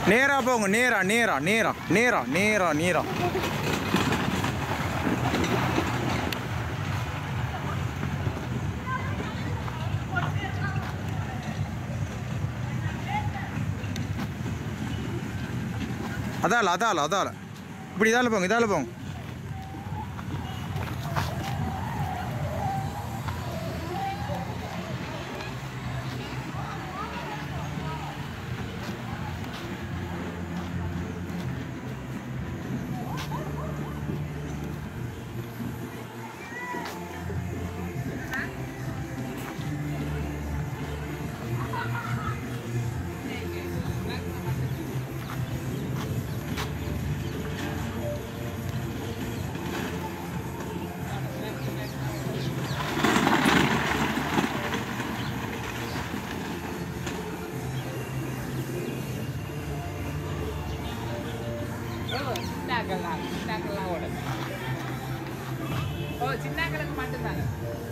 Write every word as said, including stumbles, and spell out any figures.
நேரா போங்க, நேரா நேரா நேரா நேரா நேரா நேரா. அதால அதால அதால இப்படி இதால போங்க, இதால போங்க. சின்ன கலர் மட்டும்தானே.